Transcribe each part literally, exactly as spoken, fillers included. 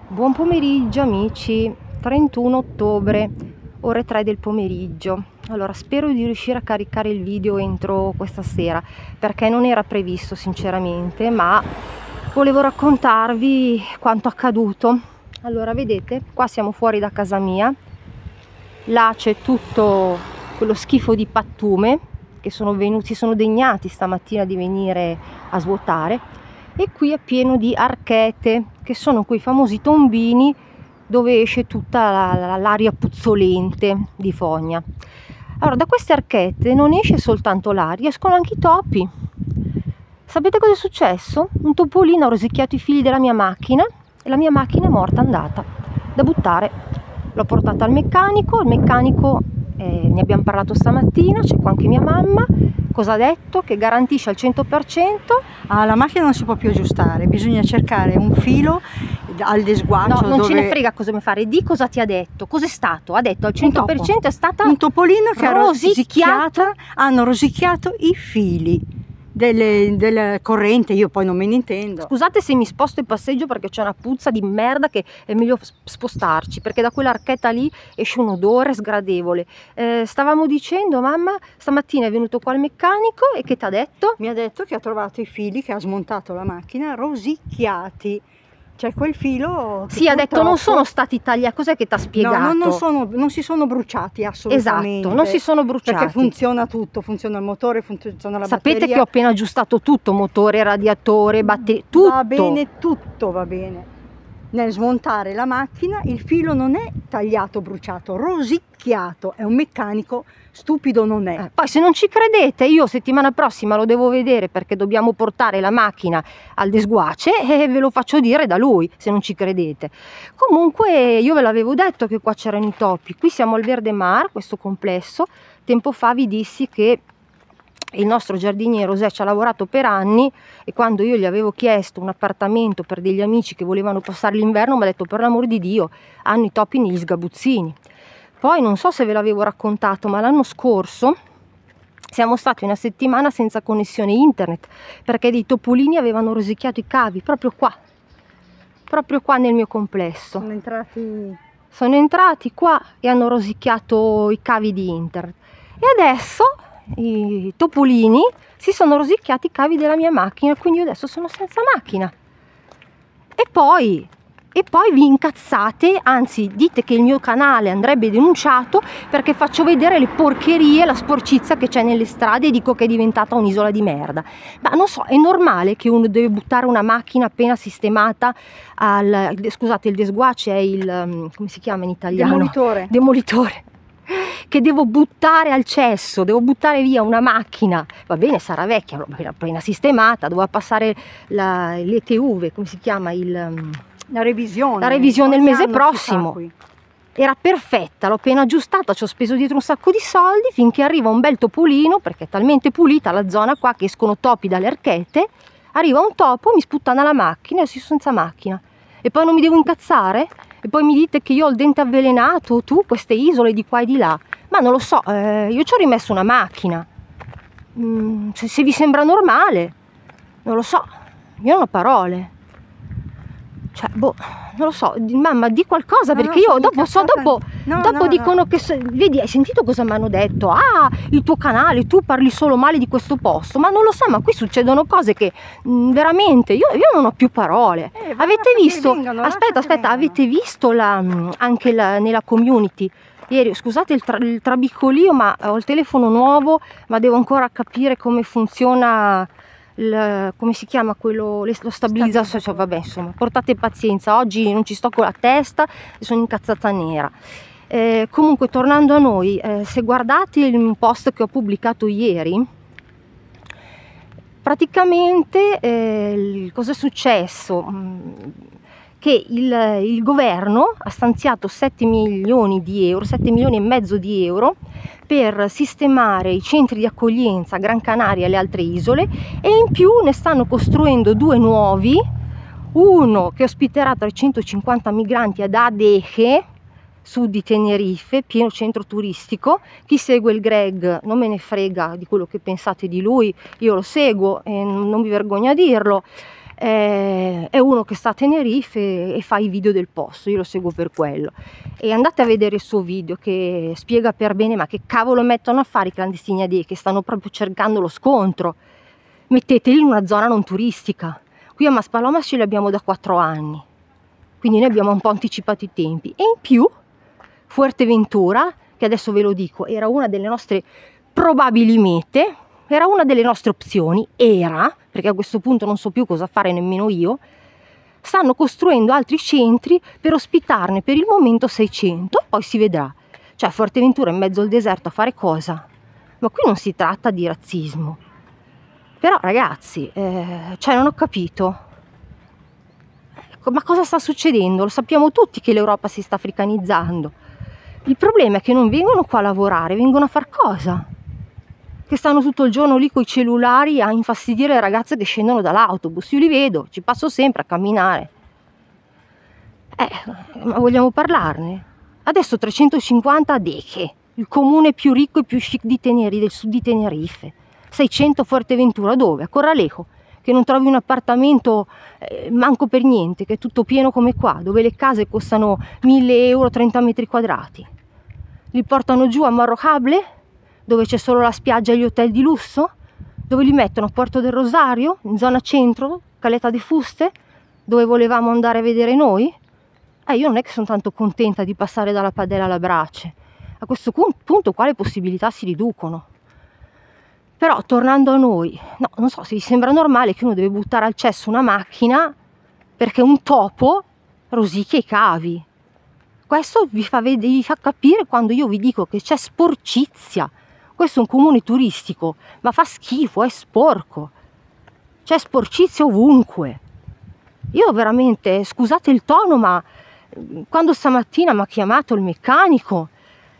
Buon pomeriggio amici, trentuno ottobre, ore tre del pomeriggio. Allora, spero di riuscire a caricare il video entro questa sera, perché non era previsto sinceramente, ma volevo raccontarvi quanto accaduto. Allora, vedete, qua siamo fuori da casa mia, là c'è tutto quello schifo di pattume che sono venuti, si sono degnati stamattina di venire a svuotare, e qui è pieno di archete, che sono quei famosi tombini dove esce tutta l'aria puzzolente di fogna. Allora, da queste archete non esce soltanto l'aria, escono anche i topi. Sapete cosa è successo? Un topolino ha rosicchiato i fili della mia macchina e la mia macchina è morta, andata, da buttare. L'ho portata al meccanico, il meccanico, eh, ne abbiamo parlato stamattina, c'è qua anche mia mamma. Cosa ha detto? Che garantisce al cento per cento. Ah, la macchina non si può più aggiustare, bisogna cercare un filo al desguacio. No, non dove... ce ne frega cosa mi fare. Di cosa ti ha detto? Cos'è stato? Ha detto al cento per cento è stata un topolino che ha rosicchiato. rosicchiato, hanno rosicchiato i fili delle, della corrente, io poi non me ne intendo. Scusate se mi sposto e passeggio perché c'è una puzza di merda che è meglio spostarci, perché da quell'archetta lì esce un odore sgradevole. Eh, stavamo dicendo, mamma, stamattina è venuto qua il meccanico e che ti ha detto? Mi ha detto che ha trovato i fili, che ha smontato la macchina rosicchiati. Cioè quel filo... Sì, ha detto non sono stati tagliati, cos'è che ti ha spiegato? No, non, sono, non si sono bruciati assolutamente. Esatto, non si sono bruciati. Perché funziona tutto, funziona il motore, funziona la Sapete batteria. che ho appena aggiustato tutto, motore, radiatore, batteria, tutto. Va bene, tutto va bene. Nel smontare la macchina il filo non è tagliato, bruciato, rosicchiato, è un meccanico, stupido non è. Eh, poi se non ci credete, io settimana prossima lo devo vedere perché dobbiamo portare la macchina al desguace e ve lo faccio dire da lui, se non ci credete. Comunque io ve l'avevo detto che qua c'erano i topi. Qui siamo al Verde Mar, questo complesso. Tempo fa vi dissi che il nostro giardiniere José ci ha lavorato per anni, e quando io gli avevo chiesto un appartamento per degli amici che volevano passare l'inverno mi ha detto: per l'amor di Dio, hanno i topi negli sgabuzzini. Poi non so se ve l'avevo raccontato, ma l'anno scorso siamo stati una settimana senza connessione internet perché dei topolini avevano rosicchiato i cavi proprio qua, proprio qua nel mio complesso. Sono entrati, sono entrati qua e hanno rosicchiato i cavi di internet, e adesso i topolini si sono rosicchiati i cavi della mia macchina, quindi io adesso sono senza macchina. E poi e poi vi incazzate, anzi dite che il mio canale andrebbe denunciato perché faccio vedere le porcherie, la sporcizia che c'è nelle strade e dico che è diventata un'isola di merda. Ma non so, è normale che uno deve buttare una macchina appena sistemata al, scusate, il desguace è il, come si chiama in italiano? Demolitore. Demolitore. Che devo buttare al cesso, devo buttare via una macchina, va bene, sarà vecchia, appena sistemata, doveva passare la, l'E T V, come si chiama, il, la revisione, la revisione il mese prossimo, era perfetta, l'ho appena aggiustata, ci ho speso dietro un sacco di soldi finché arriva un bel topolino, perché è talmente pulita la zona qua che escono topi dalle archete, arriva un topo, mi sputtana la macchina e sono senza macchina, e poi non mi devo incazzare? E poi mi dite che io ho il dente avvelenato, tu, queste isole di qua e di là. Ma non lo so, eh, io ci ho rimesso una macchina. Mm, se, se vi sembra normale, non lo so, io non ho parole. Cioè, boh, non lo so, mamma, di qualcosa, no, perché no, io dopo so, dopo, no, dopo no, dicono no. che, vedi, hai sentito cosa mi hanno detto? Ah, il tuo canale, tu parli solo male di questo posto, ma non lo so, ma qui succedono cose che mh, veramente, io, io non ho più parole. Eh, avete visto, vengano, aspetta, aspetta, vengano. avete visto la, anche la, nella community? Ieri, scusate il, tra, il trabiccolio, ma ho il telefono nuovo, ma devo ancora capire come funziona, il, come si chiama quello, lo stabilizzatore, cioè, vabbè, insomma, portate pazienza, oggi non ci sto con la testa e sono incazzata nera. Eh, comunque, tornando a noi, eh, se guardate il post che ho pubblicato ieri, praticamente eh, cosa è successo? Che il, il governo ha stanziato sette milioni di euro, sette milioni e mezzo di euro per sistemare i centri di accoglienza a Gran Canaria e alle altre isole, e in più ne stanno costruendo due nuovi, uno che ospiterà trecentocinquanta migranti ad Adeje, sud di Tenerife, pieno centro turistico. Chi segue il Greg non me ne frega di quello che pensate di lui, io lo seguo e non mi vergogno a dirlo. eh, è uno che sta a Tenerife e, e fa i video del posto, io lo seguo per quello, e andate a vedere il suo video che spiega per bene ma che cavolo mettono a fare i clandestini a D E, che stanno proprio cercando lo scontro. Metteteli in una zona non turistica. Qui a Maspalomas ce li abbiamo da quattro anni, quindi noi abbiamo un po' anticipato i tempi. E in più Fuerteventura, che adesso ve lo dico, era una delle nostre probabili mete, era una delle nostre opzioni, era, perché a questo punto non so più cosa fare nemmeno io. Stanno costruendo altri centri per ospitarne per il momento seicento, poi si vedrà. Cioè Fuerteventura in mezzo al deserto a fare cosa? Ma qui non si tratta di razzismo. Però ragazzi, eh, cioè non ho capito, ma cosa sta succedendo? Lo sappiamo tutti che l'Europa si sta africanizzando. Il problema è che non vengono qua a lavorare, vengono a far cosa? Che stanno tutto il giorno lì con i cellulari a infastidire le ragazze che scendono dall'autobus. Io li vedo, ci passo sempre a camminare. Eh, ma vogliamo parlarne? Adesso trecentocinquanta a Deche, il comune più ricco e più chic di Tenerife, del sud di Tenerife. seicento Fuerteventura, dove? A Corralejo, che non trovi un appartamento eh, manco per niente, che è tutto pieno come qua, dove le case costano mille euro trenta metri quadrati. Li portano giù a Morrojable, dove c'è solo la spiaggia e gli hotel di lusso, dove li mettono a Porto del Rosario, in zona centro, Caleta de Fuste, dove volevamo andare a vedere noi. Eh, io non è che sono tanto contenta di passare dalla padella alla brace. A questo punto qua le possibilità si riducono. Però tornando a noi, no, non so se vi sembra normale che uno deve buttare al cesso una macchina perché un topo rosicchia i cavi. Questo vi fa, vi fa capire quando io vi dico che c'è sporcizia. Questo è un comune turistico, ma fa schifo, è sporco. C'è sporcizia ovunque. Io veramente, scusate il tono, ma quando stamattina mi ha chiamato il meccanico,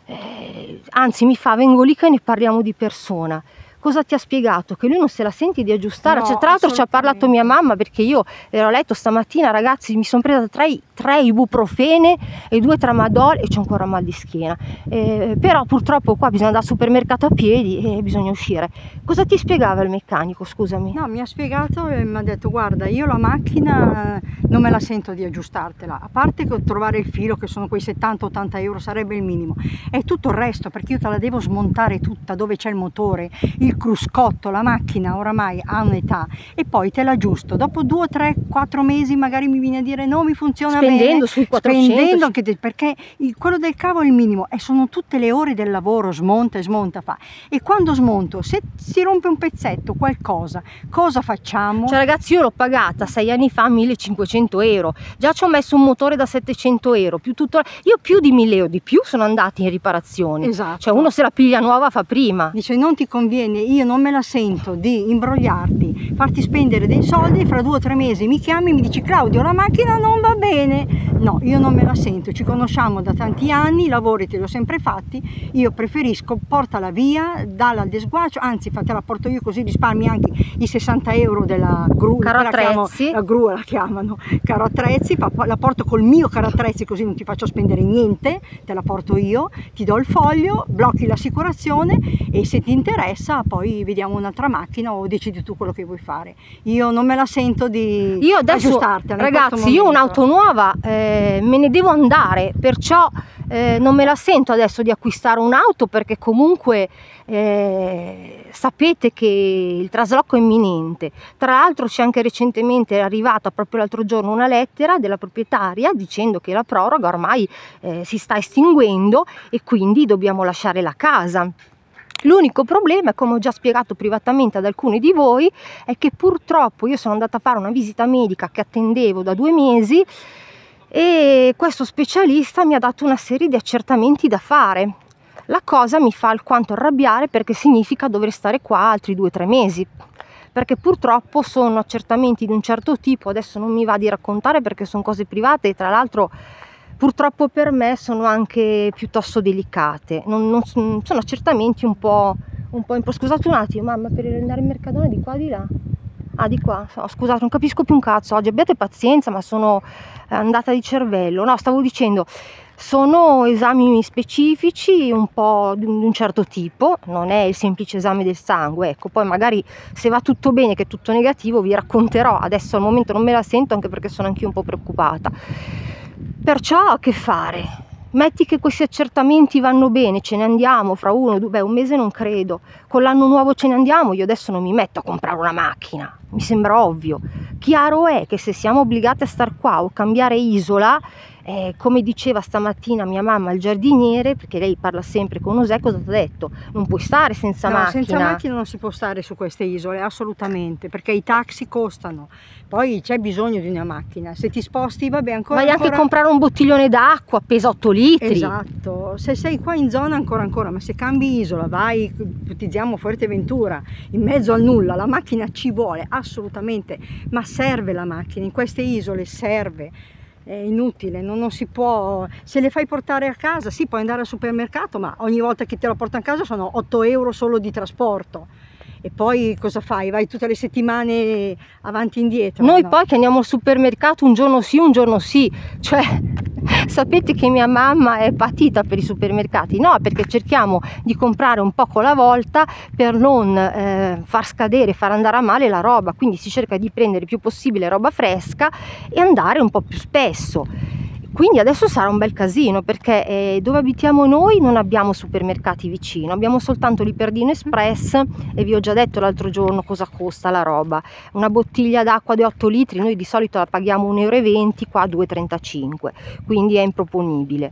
eh, anzi mi fa, vengo lì che ne parliamo di persona. Cosa ti ha spiegato? Che lui non se la sente di aggiustare? No, cioè, tra l'altro ci ha parlato mia mamma, perché io ero a letto stamattina, ragazzi, mi sono presa tre, tre ibuprofene e due tramadol e c'ho ancora mal di schiena. Eh, però purtroppo qua bisogna andare al supermercato a piedi e bisogna uscire. Cosa ti spiegava il meccanico, scusami? No, mi ha spiegato e mi ha detto: guarda, io la macchina non me la sento di aggiustartela, a parte che trovare il filo, che sono quei settanta ottanta euro, sarebbe il minimo, è tutto il resto, perché io te la devo smontare tutta, dove c'è il motore, il cruscotto, la macchina oramai ha un'età, e poi te l'aggiusto dopo due, tre, quattro mesi, magari mi viene a dire no, mi funziona spendendo bene, sui quattrocento, spendendo anche te, perché il, quello del cavo è il minimo e sono tutte le ore del lavoro, smonta e smonta fa, e quando smonto, se si rompe un pezzetto, qualcosa, cosa facciamo? Cioè ragazzi, io l'ho pagata sei anni fa millecinquecento euro, già ci ho messo un motore da settecento euro, più tutto, io più di mille euro di più sono andati in riparazioni. Esatto. Cioè uno se la piglia nuova fa prima. Dice non ti conviene, io non me la sento di imbrogliarti, farti spendere dei soldi, fra due o tre mesi mi chiami e mi dici Claudio la macchina non va bene. No, io non me la sento, ci conosciamo da tanti anni, i lavori te li ho sempre fatti, io preferisco portala via, dalla al desguacio, anzi te la porto io così risparmi anche i sessanta euro della gru, caro la, chiamo, attrezzi. La gru la chiamano, caro attrezzi, la porto col mio caro attrezzi così non ti faccio spendere niente, te la porto io, ti do il foglio, blocchi l'assicurazione e se ti interessa poi vediamo un'altra macchina o decidi tu quello che vuoi fare. Io non me la sento di io adesso, aggiustartela. Ragazzi, io un'auto nuova eh, me ne devo andare, perciò eh, non me la sento adesso di acquistare un'auto, perché comunque eh, sapete che il trasloco è imminente. Tra l'altro c'è anche recentemente arrivata proprio l'altro giorno una lettera della proprietaria dicendo che la proroga ormai eh, si sta estinguendo e quindi dobbiamo lasciare la casa. L'unico problema, come ho già spiegato privatamente ad alcuni di voi, è che purtroppo io sono andata a fare una visita medica che attendevo da due mesi e questo specialista mi ha dato una serie di accertamenti da fare. La cosa mi fa alquanto arrabbiare, perché significa dover stare qua altri due o tre mesi, perché purtroppo sono accertamenti di un certo tipo, adesso non mi va di raccontare perché sono cose private e tra l'altro purtroppo per me sono anche piuttosto delicate, non, non, sono accertamenti un po', un po' impo- scusate un attimo mamma, per andare in Mercadona di qua o di là? Ah, di qua, oh, scusate, non capisco più un cazzo oggi, abbiate pazienza, ma sono andata di cervello. No, stavo dicendo, sono esami specifici un po' di un certo tipo, non è il semplice esame del sangue, ecco, poi magari se va tutto bene, che è tutto negativo, vi racconterò, adesso al momento non me la sento anche perché sono anch'io un po' preoccupata. Perciò che fare? Metti che questi accertamenti vanno bene, ce ne andiamo fra uno, due, beh un mese non credo, con l'anno nuovo ce ne andiamo, io adesso non mi metto a comprare una macchina, mi sembra ovvio. Chiaro è che se siamo obbligati a star qua o cambiare isola, eh, come diceva stamattina mia mamma al giardiniere, perché lei parla sempre con José, cosa ti ha detto? Non puoi stare senza no, macchina. Senza macchina non si può stare su queste isole, assolutamente, perché i taxi costano, poi c'è bisogno di una macchina, se ti sposti vabbè ancora... Vai ancora... anche comprare un bottiglione d'acqua, pesa otto litri. Esatto, se sei qua in zona ancora ancora, ma se cambi isola, vai, ipotizziamo Fuerteventura, in mezzo al nulla, la macchina ci vuole, assolutamente, ma serve la macchina, in queste isole serve. È inutile, non, non si può, se le fai portare a casa, sì, puoi andare al supermercato, ma ogni volta che te la portano a casa sono otto euro solo di trasporto. E poi cosa fai? Vai tutte le settimane avanti e indietro? Noi no? poi che andiamo al supermercato un giorno sì, un giorno sì, cioè sapete che mia mamma è patita per i supermercati? No, perché cerchiamo di comprare un poco alla volta per non eh, far scadere, far andare a male la roba, quindi si cerca di prendere il più possibile roba fresca e andare un po' più spesso. Quindi adesso sarà un bel casino perché eh, dove abitiamo noi non abbiamo supermercati vicino, abbiamo soltanto l'Iperdino Express e vi ho già detto l'altro giorno cosa costa la roba. Una bottiglia d'acqua di otto litri noi di solito la paghiamo un euro e venti, qua due e trentacinque, quindi è improponibile.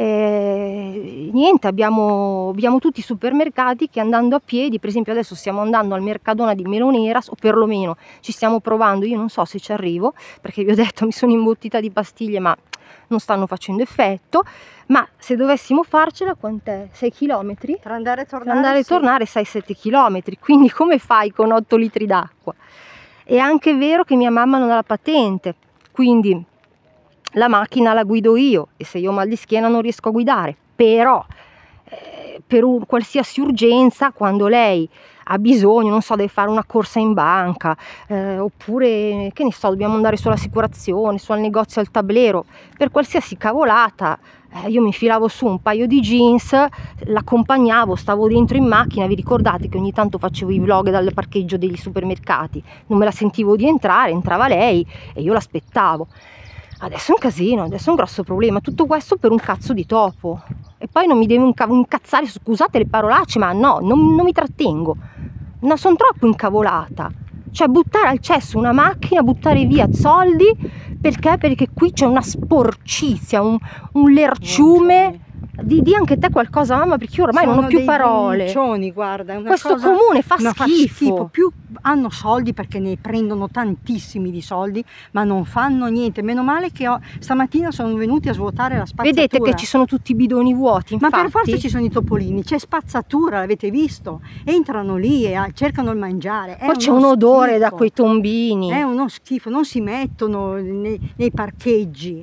Eh, niente, abbiamo, abbiamo tutti i supermercati che andando a piedi, per esempio adesso stiamo andando al Mercadona di Meloneras, o perlomeno ci stiamo provando, io non so se ci arrivo perché vi ho detto mi sono imbottita di pastiglie ma non stanno facendo effetto, ma se dovessimo farcela quant'è? sei chilometri? Tra andare e tornare, Tra andare e sì. tornare sei sette chilometri, quindi come fai con otto litri d'acqua? È anche vero che mia mamma non ha la patente, quindi la macchina la guido io e se io ho mal di schiena non riesco a guidare, però eh, per un, qualsiasi urgenza, quando lei ha bisogno, non so, deve fare una corsa in banca, eh, oppure, che ne so, dobbiamo andare sull'assicurazione, sul negozio al tablero, per qualsiasi cavolata, eh, io mi infilavo su un paio di jeans, l'accompagnavo, stavo dentro in macchina, vi ricordate che ogni tanto facevo i vlog dal parcheggio degli supermercati, non me la sentivo di entrare, entrava lei e io l'aspettavo. Adesso è un casino, adesso è un grosso problema, tutto questo per un cazzo di topo. E poi non mi devo incazzare, scusate le parolacce, ma no, non, non mi trattengo. No, sono troppo incavolata. Cioè buttare al cesso una macchina, buttare via soldi, perché? Perché qui c'è una sporcizia, un, un lerciume. Di, di anche te qualcosa mamma, perché io ormai sono non ho più dei parole. Boniccioni, guarda, è una questo cosa, comune fa no, schifo. fa schifo. Più hanno soldi perché ne prendono tantissimi di soldi, ma non fanno niente. Meno male che ho, stamattina sono venuti a svuotare la spazzatura. Vedete che ci sono tutti i bidoni vuoti, infatti. Ma per forza ci sono i topolini, c'è spazzatura, l'avete visto? Entrano lì e cercano il mangiare. È poi c'è un odore schifo. da quei tombini. È uno schifo, non si mettono nei, nei parcheggi.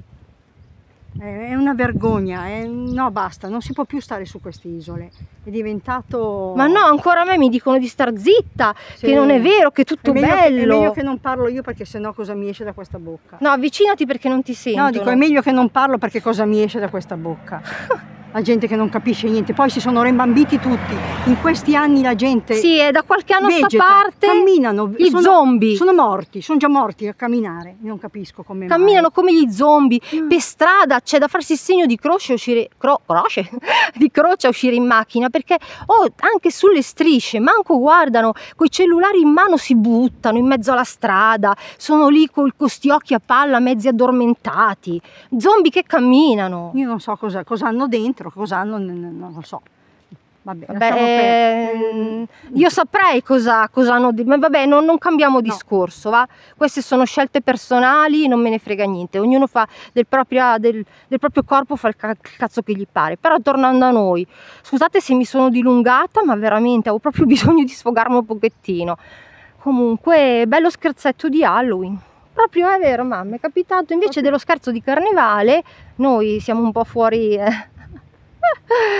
È una vergogna, è... no basta, non si può più stare su queste isole, è diventato... Ma no, ancora a me mi dicono di star zitta, sì, che non è vero, che è tutto è bello. bello. Che, è meglio che non parlo io perché sennò cosa mi esce da questa bocca? No, avvicinati perché non ti sento. No, dico è meglio che non parlo perché cosa mi esce da questa bocca? La gente che non capisce niente, poi si sono rimbambiti tutti, in questi anni la gente... Sì, è da qualche anno a sta vegeta, parte camminano, gli sono, zombie. Sono morti, sono già morti a camminare, non capisco come Camminano mai. come gli zombie, Mm. per strada c'è da farsi il segno di croce a uscire, cro, croce? di croce a uscire in macchina, perché oh, anche sulle strisce, manco guardano, coi cellulari in mano si buttano in mezzo alla strada, sono lì con questi occhi a palla mezzi addormentati, zombie che camminano. Io non so cosa, cosa hanno dentro, cosa hanno, non lo so. Vabbè, Vabbè, lasciamo ehm, per... io saprei cosa, cosa hanno detto, ma vabbè, non, non cambiamo discorso, va? Queste sono scelte personali, non me ne frega niente, ognuno fa del proprio, del, del proprio corpo, fa il cazzo che gli pare. Però tornando a noi, scusate se mi sono dilungata, ma veramente avevo proprio bisogno di sfogarmi un pochettino. Comunque, bello scherzetto di Halloween. Proprio è vero, mamma, è capitato invece dello scherzo di carnevale, noi siamo un po' fuori... Eh.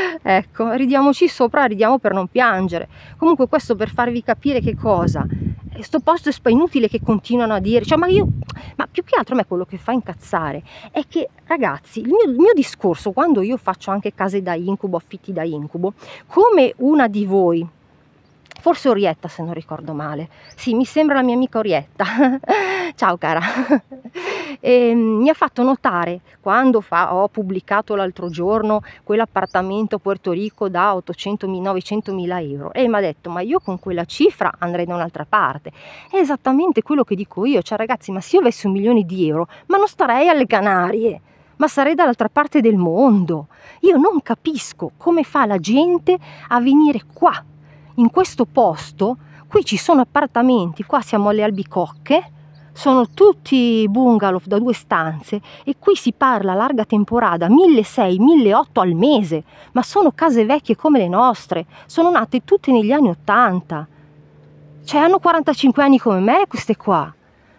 Ecco, ridiamoci sopra, ridiamo per non piangere. Comunque questo per farvi capire che cosa, sto posto è inutile che continuano a dire, cioè, ma io, ma più che altro a me quello che fa incazzare è che, ragazzi, il mio, il mio discorso, quando io faccio anche case da incubo, affitti da incubo, come una di voi, forse Orietta se non ricordo male, sì, mi sembra la mia amica Orietta, ciao cara, e mi ha fatto notare quando fa, ho pubblicato l'altro giorno quell'appartamento a Puerto Rico da ottocentomila novecentomila euro, e mi ha detto, ma io con quella cifra andrei da un'altra parte. È esattamente quello che dico io, cioè ragazzi, ma se io avessi un milione di euro, ma non starei alle Canarie, ma sarei dall'altra parte del mondo. Io non capisco come fa la gente a venire qua, in questo posto. Qui ci sono appartamenti, qua siamo alle Albicocche, sono tutti bungalow da due stanze, e qui si parla a larga temporada milleseicento milleottocento al mese, ma sono case vecchie come le nostre, sono nate tutte negli anni ottanta, cioè hanno quarantacinque anni come me queste qua.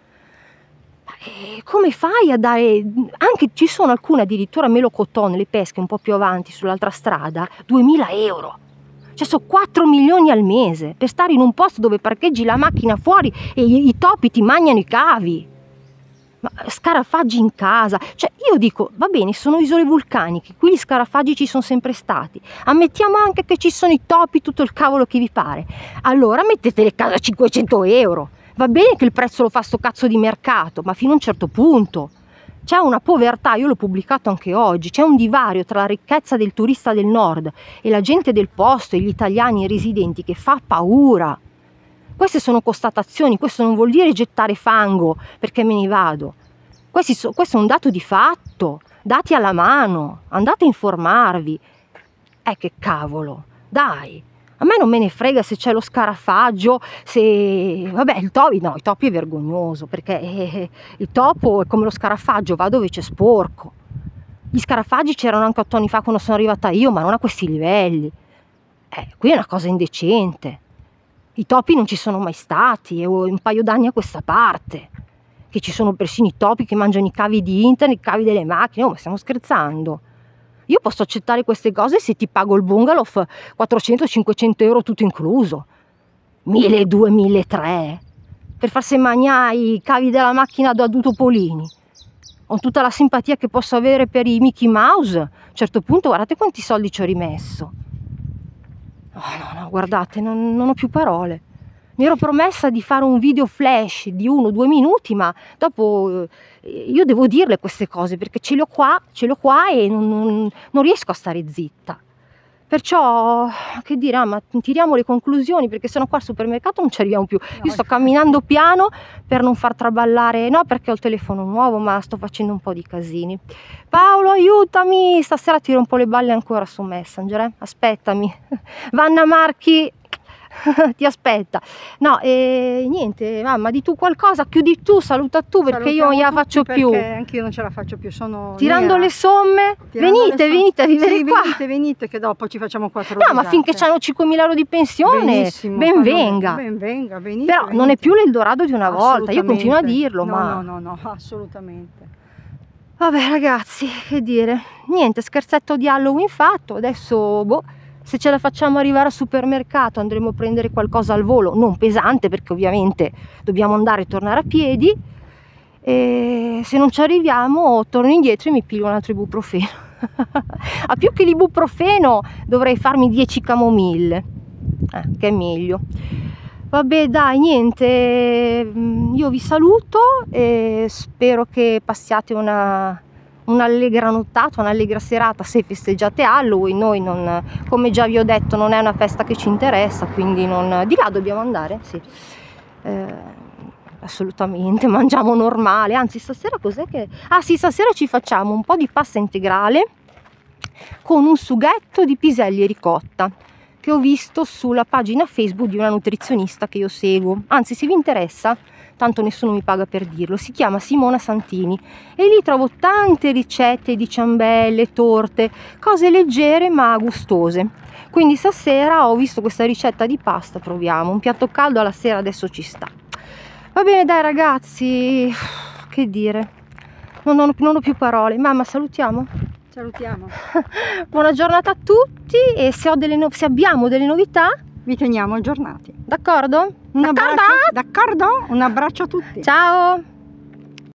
E come fai a dare, anche ci sono alcune addirittura melocotone, le pesche un po' più avanti sull'altra strada, duemila euro. Cioè sono quattro milioni al mese per stare in un posto dove parcheggi la macchina fuori e i, i topi ti mangiano i cavi. Ma scarafaggi in casa, cioè io dico, va bene, sono isole vulcaniche, qui gli scarafaggi ci sono sempre stati, ammettiamo anche che ci sono i topi, tutto il cavolo che vi pare, allora mettete le case a cinquecento euro, va bene che il prezzo lo fa sto cazzo di mercato, ma fino a un certo punto. C'è una povertà, io l'ho pubblicato anche oggi, c'è un divario tra la ricchezza del turista del nord e la gente del posto e gli italiani residenti che fa paura. Queste sono constatazioni, questo non vuol dire gettare fango perché me ne vado. Questi so, questo è un dato di fatto, dati alla mano, andate a informarvi. Eh che cavolo, dai! A me non me ne frega se c'è lo scarafaggio, se... vabbè, il topi, no, il topi è vergognoso, perché eh, il topo è come lo scarafaggio, va dove c'è sporco. Gli scarafaggi c'erano anche otto anni fa quando sono arrivata io, ma non a questi livelli. Eh, qui è una cosa indecente. I topi non ci sono mai stati, è un paio d'anni a questa parte, che ci sono persino i topi che mangiano i cavi di internet, i cavi delle macchine, oh, ma stiamo scherzando? Io posso accettare queste cose se ti pago il bungalow quattrocento cinquecento euro tutto incluso, milleduecento milletrecento per farsi mangiare i cavi della macchina da Topolini, con tutta la simpatia che posso avere per i Mickey Mouse. A un certo punto guardate quanti soldi ci ho rimesso. No, no, no, guardate, non, non ho più parole. Mi ero promessa di fare un video flash di uno o due minuti, ma dopo eh, io devo dirle queste cose perché ce l'ho qua, ce l'ho qua e non, non, non riesco a stare zitta. Perciò, che dire, ah, ma tiriamo le conclusioni, perché sennò qua al supermercato non ci arriviamo più. No, io sto camminando piano per non far traballare, no perché ho il telefono nuovo, ma sto facendo un po' di casini. Paolo, aiutami, stasera tiro un po' le balle ancora su Messenger, eh? Aspettami. Vanna Marchi ti aspetta. No, e niente, mamma, di tu qualcosa, chiudi tu, saluta tu, perché io non gliela faccio più. Anch'io non ce la faccio più, sono tirando nera. le somme. Tirando venite, le venite a vivere sì, qua. Venite, venite, che dopo ci facciamo quattro No, ma finché hanno cinquemila euro di pensione, benissimo, ben venga. Ben venga, venite. Però venite. Non è più l'Eldorado di una volta, io continuo a dirlo, no, ma... No, no, no, assolutamente. Vabbè ragazzi, che dire, niente, scherzetto di Halloween fatto, adesso, boh, se ce la facciamo arrivare al supermercato andremo a prendere qualcosa al volo, non pesante perché ovviamente dobbiamo andare e tornare a piedi, e se non ci arriviamo torno indietro e mi piglio un altro ibuprofeno. A più che l'ibuprofeno dovrei farmi dieci camomille, eh, che è meglio. Vabbè dai, niente, io vi saluto e spero che passiate una un'allegra nottata, un'allegra serata se festeggiate Halloween. Noi non, come già vi ho detto, non è una festa che ci interessa, quindi non... Di là dobbiamo andare? Sì, eh, assolutamente, mangiamo normale, anzi stasera cos'è che... Ah sì, stasera ci facciamo un po' di pasta integrale con un sughetto di piselli e ricotta che ho visto sulla pagina Facebook di una nutrizionista che io seguo, anzi se vi interessa, tanto nessuno mi paga per dirlo, si chiama Simona Santini e lì trovo tante ricette di ciambelle, torte, cose leggere ma gustose. Quindi stasera ho visto questa ricetta di pasta, proviamo, un piatto caldo alla sera adesso ci sta. Va bene dai ragazzi, che dire, non ho, non ho più parole. Mamma, salutiamo? Salutiamo. Buona giornata a tutti e se, ho delle no- se abbiamo delle novità vi teniamo aggiornati. d'accordo? Un D'accordo? abbraccio, d'accordo? Un abbraccio a tutti. Ciao!